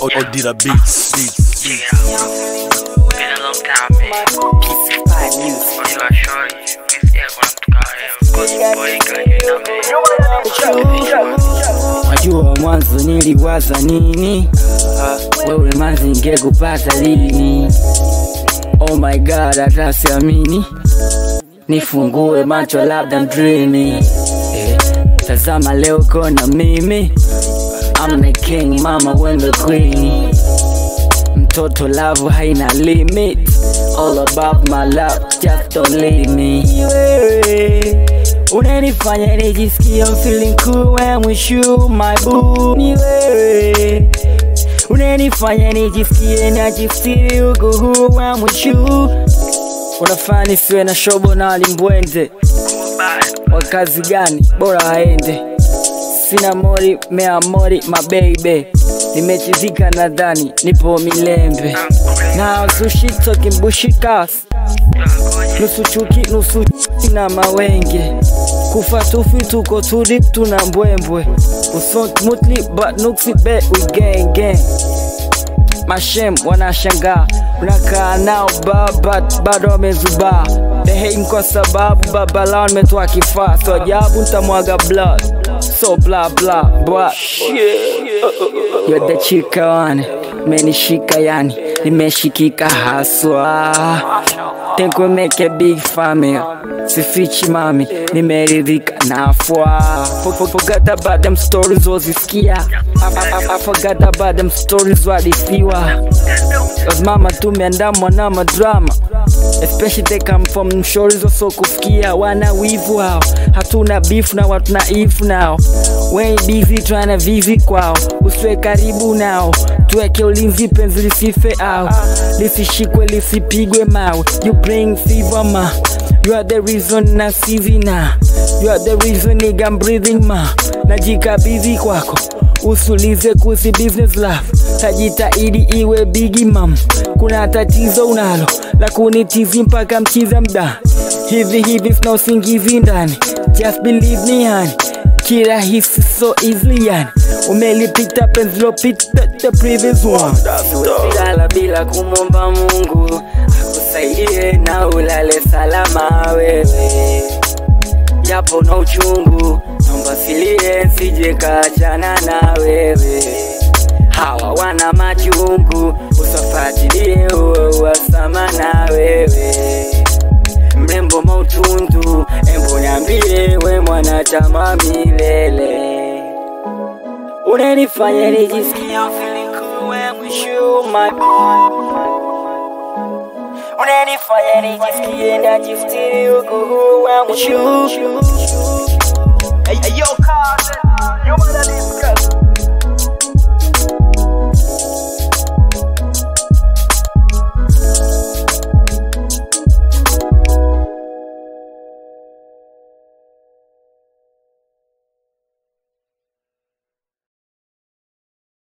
or did a beats. Been a long time, man. P5 music. You are sure wajua mwanzo niliwaza nini, wewe manzi ningekupata lini. Oh my god, hata siamini, nifungue macho labda dreamy. Tazama leo kona mimi, I'm the king, mama when the queen. Mtoto love haina limit, all about my love, just don't leave me. Wewe unanifanya nijisikie I'm feeling cool when I'm with you, my boo. Wewe unanifanya nijisikie najistiri uko huu when I'm with you. Unafanya nisiwe na shobo na walimbwende, wakazi gani bora aende. Sina mori, mea mori, my baby. Nimechizika nadhani, nipo milembe. Now sushi talking bullshit cast. Nusu chuki, nusu na mawenge. Kufa tufi tuko turip tuna mbwembwe. Usont mutli but nuksi bet we gang gang. Mashem wanashangaa, unakaa nao but bado wamezuba. They hate kwa sababu baba lao nimetoa kifaa. So ajabu nitamwaga blood, so blah blah blah. You're the chica one, menishika yani, nimeshikika haswa. Think we make a big family, sifichi mami, nimeridhika nafua. Forgot about them stories wazisikia, I forgot about them stories wadithiwa. Cause mama tumeandamwa na madrama, especially they come from stories waso kufikia. Wana wivu hao, hatuna beef na watu naifu nao. We ain't busy trying to visit kwao, uswe karibu nao. Tuweke ulinzi penzi lisife au lisishikwe lisipigwe mawe. You bring fever ma, you are the reason na sivi na, you are the reason nigga I'm breathing ma. Najikabidhi kwako, usulize kusi business love. Tajitahidi iwe bigi mam, kuna tatizo unalo la kunitizi mpaka mchiza mda. Hivi sina usingizi ndani, just believe me honey, kila hisi so easily yani. Umelipita penzi lopita the previous one. Usilala bila kumomba Mungu akusaidie na ulale salama wewe. Japo na uchungu, naomba silie sije kaachana na wewe. Hawa wana machungu, usafuatilie uwasama na wewe. Mrembo mautundu, embo niambie we mwanachama milele. Unanifanya nijisikie I'm feeling cool when I'm with you, my boy. Unanifanya nijisikie najistiri uko huu when I'm with you. Hey yo, cousin.